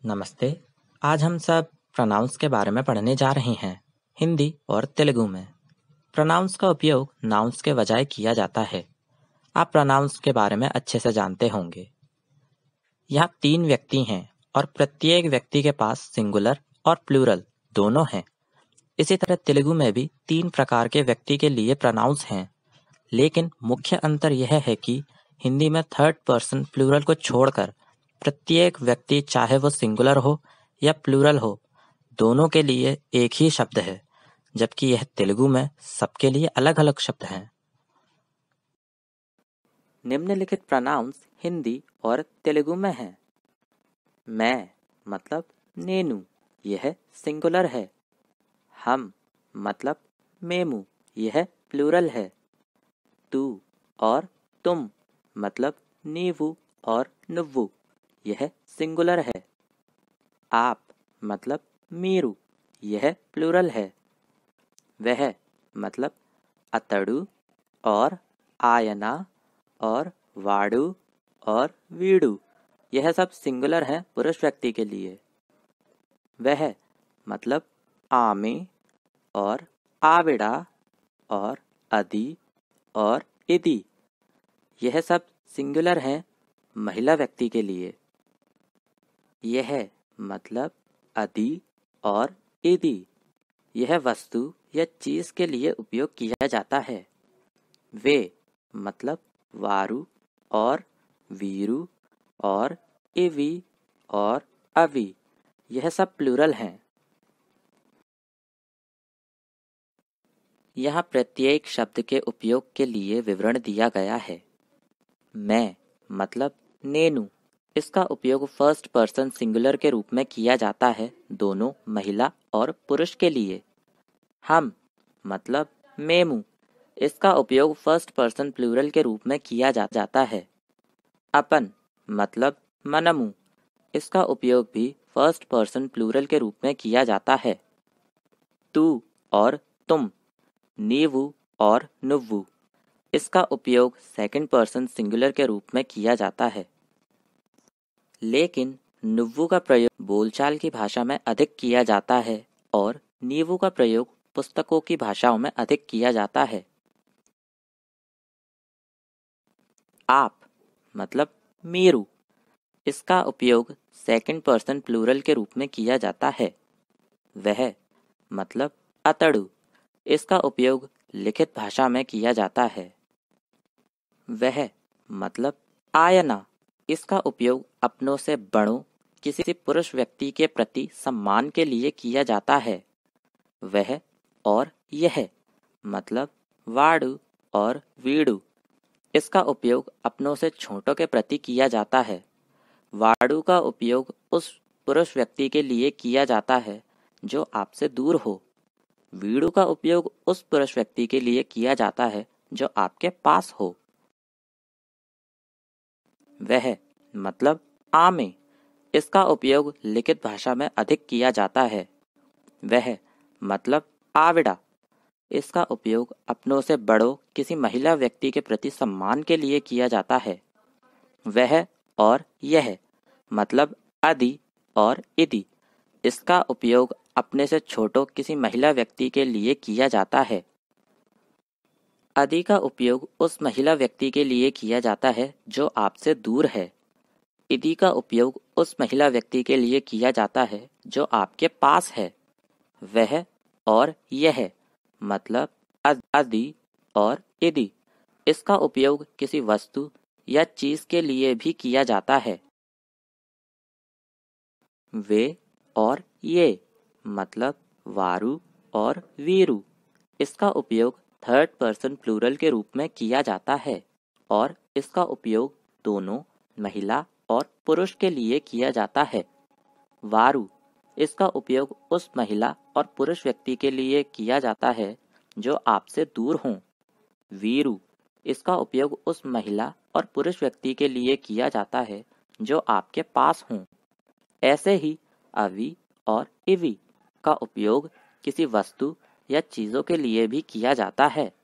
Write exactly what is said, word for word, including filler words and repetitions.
नमस्ते। आज हम सब प्रोनाउंस के बारे में पढ़ने जा रहे हैं, हिंदी और तेलुगु में। प्रोनाउंस का उपयोग नाउंस के बजाय किया जाता है। आप प्रोनाउंस के बारे में अच्छे से जानते होंगे। यहाँ तीन व्यक्ति हैं और प्रत्येक व्यक्ति के पास सिंगुलर और प्लूरल दोनों हैं। इसी तरह तेलुगु में भी तीन प्रकार के व्यक्ति के लिए प्रोनाउंस हैं, लेकिन मुख्य अंतर यह है कि हिंदी में थर्ड पर्सन प्लूरल को छोड़कर प्रत्येक व्यक्ति, चाहे वो सिंगुलर हो या प्लूरल हो, दोनों के लिए एक ही शब्द है, जबकि यह तेलुगु में सबके लिए अलग अलग शब्द हैं। निम्नलिखित प्रोनाउंस हिंदी और तेलुगु में हैं। मैं मतलब नेनु, यह सिंगुलर है। हम मतलब मेमू, यह प्लूरल है। तू और तुम मतलब नीवु और नुव्वु, यह सिंगुलर है। आप मतलब मीरू, यह प्लूरल है। वह मतलब अतड़ु और आयना और वाडु और वीडु, यह सब सिंगुलर हैं पुरुष व्यक्ति के लिए। वह मतलब आमे और आविड़ा और अदि और इदी, यह सब सिंगुलर हैं महिला व्यक्ति के लिए। यह मतलब अदि और इदी, यह वस्तु या चीज के लिए उपयोग किया जाता है। वे मतलब वारु और वीरु और इवी और अवि, यह सब प्लूरल हैं। यहाँ प्रत्येक शब्द के उपयोग के लिए विवरण दिया गया है। मैं मतलब नेनु, इसका उपयोग फर्स्ट पर्सन सिंगुलर के रूप में किया जाता है, दोनों महिला और पुरुष के लिए। हम मतलब मेमू, इसका उपयोग फर्स्ट पर्सन प्लूरल के रूप में किया जा, जाता है। अपन मतलब मनमु, इसका उपयोग भी फर्स्ट पर्सन प्लूरल के रूप में किया जाता है। तू और तुम, नीवु और नुव्वु, इसका उपयोग सेकंड पर्सन सिंगुलर के रूप में किया जाता है। लेकिन नुव्वु का प्रयोग बोलचाल की भाषा में अधिक किया जाता है और नीवु का प्रयोग पुस्तकों की भाषाओं में अधिक किया जाता है। आप मतलब मीरू, इसका उपयोग सेकंड पर्सन प्लूरल के रूप में किया जाता है। वह मतलब अतड़ु, इसका उपयोग लिखित भाषा में किया जाता है। वह मतलब आयना, इसका उपयोग अपनों से बड़ों किसी पुरुष व्यक्ति के प्रति सम्मान के लिए किया जाता है। वह और यह मतलब वाडु और वीडु, इसका उपयोग अपनों से छोटों के प्रति किया जाता है। वाडु का उपयोग उस पुरुष व्यक्ति के लिए किया जाता है जो आपसे दूर हो। वीडु का उपयोग उस पुरुष व्यक्ति के लिए किया जाता है जो आपके पास हो। वह मतलब आमे, इसका उपयोग लिखित भाषा में अधिक किया जाता है। वह मतलब आविड़ा, इसका उपयोग अपनों से बड़ों किसी महिला व्यक्ति के प्रति सम्मान के लिए किया जाता है। वह और यह मतलब अदि और इदी, इसका उपयोग अपने से छोटों किसी महिला व्यक्ति के लिए किया जाता है। अदि का उपयोग उस महिला व्यक्ति के लिए किया जाता है जो आपसे दूर है। इदी का उपयोग उस महिला व्यक्ति के लिए किया जाता है जो आपके पास है। वह और यह मतलब अदि और इदी, इसका उपयोग किसी वस्तु या चीज के लिए भी किया जाता है। वे और ये मतलब वारु और वीरु, इसका उपयोग थर्ड पर्सन प्लूरल के रूप में किया जाता है और इसका उपयोग दोनों महिला और पुरुष के लिए किया जाता है। वारु, इसका उपयोग उस महिला और पुरुष व्यक्ति के लिए किया जाता है जो आपसे दूर हों। वीरु, इसका उपयोग उस महिला और पुरुष व्यक्ति के लिए किया जाता है जो आपके पास हों। ऐसे ही अवि और इवी का उपयोग किसी वस्तु या चीजों के लिए भी किया जाता है।